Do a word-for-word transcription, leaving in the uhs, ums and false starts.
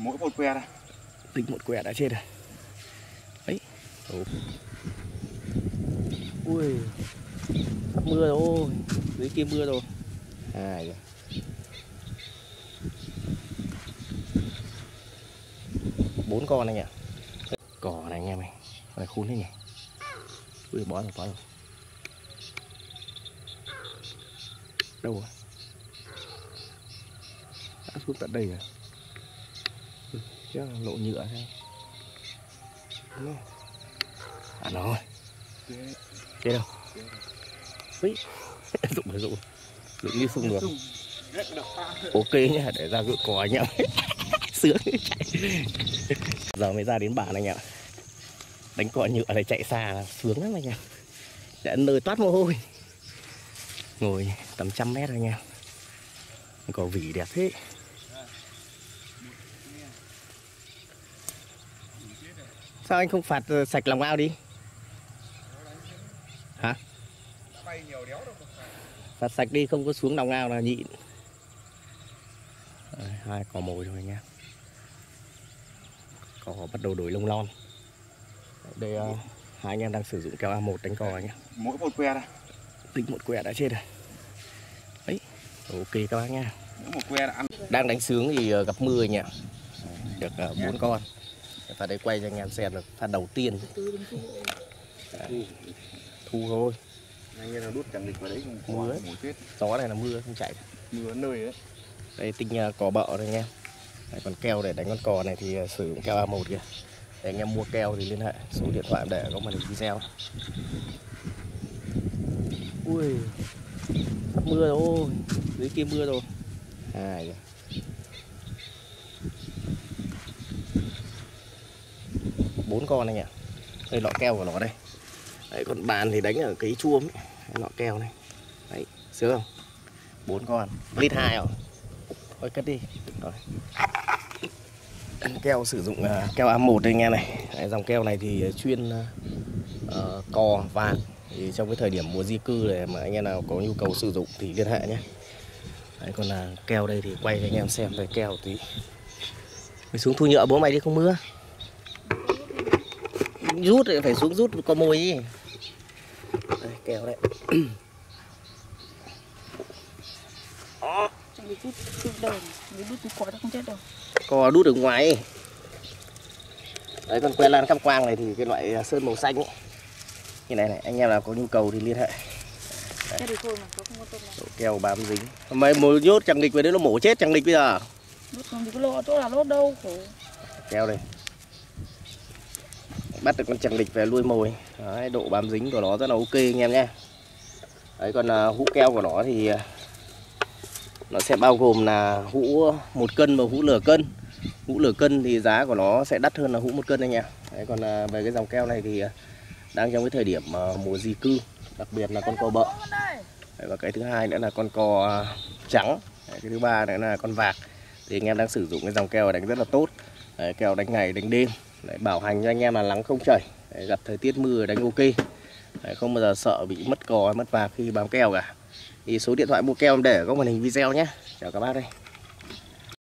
Mỗi một que đây. Tính một que đã chết rồi. Ấy. Ui. Sắp mưa rồi. Dưới kia mưa rồi. À, bốn con anh ạ. Cỏ này anh em ơi. Này khôn thế nhỉ. Ui, bó rồi, bó rồi. Đâu rồi? Đã xuống tận đây rồi. Ừ, chắc là lộ nhựa hay. À nó chết đâu? Ui. Rụng rồi, rụng. Rụng như sung được. Ok nhá, để ra gỡ cỏ anh em. Sướng chạy. Giờ mới ra đến bản anh ạ. Đánh cỏ nhựa này chạy xa là sướng lắm anh em. Để nơi toát mồ hôi. Ngồi tầm trăm mét anh em. Cỏ vỉ đẹp thế. Sao anh không phạt sạch lòng ao đi? Hả? Phạt sạch đi, không có xuống lòng ao là nhịn. Đấy, hai cỏ mồi rồi anh em. Cỏ bắt đầu đổi lông lon. Đây uh, hai anh em đang sử dụng keo A một đánh cò nhé. Mỗi một que đây. Tính một que đã chết rồi. Đấy, ok các bác nha. Mỗi một que đã ăn. Đang đánh sướng thì uh, gặp mưa nhỉ. Được bốn uh, con. Và đây quay cho anh em xem được phát đầu tiên. Đấy. Thu thôi. Anh em nó đút chẳng địch vào đấy không mưa chết. Gió này là mưa không chạy. Mưa nơi đấy. Đây tinh uh, cò bợ đây anh em. Đấy, còn keo để đánh con cò này thì uh, sử dụng keo A một kìa. Để anh em mua keo thì liên hệ số điện thoại để có màn hình video. Ui, sắp mưa rồi, dưới kia mưa rồi. À, bốn con anh ạ. Đây lọ keo của nó đây. Đấy, còn bàn thì đánh ở cái chuông ấy. Lọ keo này. Đấy, sướng không? Bốn con, lít hai rồi. Thôi cất đi. Rồi. Keo sử dụng uh, keo A một đây anh em này. Đấy, dòng keo này thì chuyên uh, cò vàng. Thì trong cái thời điểm mùa di cư này mà anh em nào có nhu cầu sử dụng thì liên hệ nhé. Đấy, còn là keo đây thì quay cho anh em xem về keo tí. Mày xuống thu nhựa bố mày đi không mưa. Rút thì phải xuống rút có mồi đi. Đây, keo đấy. Cò đút ở ngoài ấy. Đấy, còn que lan cam quang này thì cái loại sơn màu xanh ấy. Như này này, anh em nào có nhu cầu thì liên hệ. Độ keo bám dính. Mày mồi nhốt chẳng địch về đấy nó mổ chết chẳng địch bây giờ. Chỗ là lốt đâu khổ. Keo đây. Bắt được con chẳng địch về nuôi mồi. Đấy, độ bám dính của nó rất là ok anh em nhé. Đấy, còn uh, hũ keo của nó thì uh, nó sẽ bao gồm là hũ một cân và hũ nửa cân. Hũ nửa cân thì giá của nó sẽ đắt hơn là hũ một cân anh em. Đấy, còn uh, về cái dòng keo này thì uh, đang trong cái thời điểm uh, mùa di cư, đặc biệt là con cò bợ. Đấy, và cái thứ hai nữa là con cò uh, trắng. Đấy, cái thứ ba nữa là con vạc. Thì anh em đang sử dụng cái dòng keo đánh rất là tốt. Đấy, keo đánh ngày đánh đêm. Đấy, bảo hành cho anh em là nắng không chảy. Đấy, gặp thời tiết mưa đánh ok. Đấy, không bao giờ sợ bị mất cò hay mất vạc khi bám keo cả. Thì số điện thoại mua keo em để ở góc màn hình video nhé. Chào các bác đây.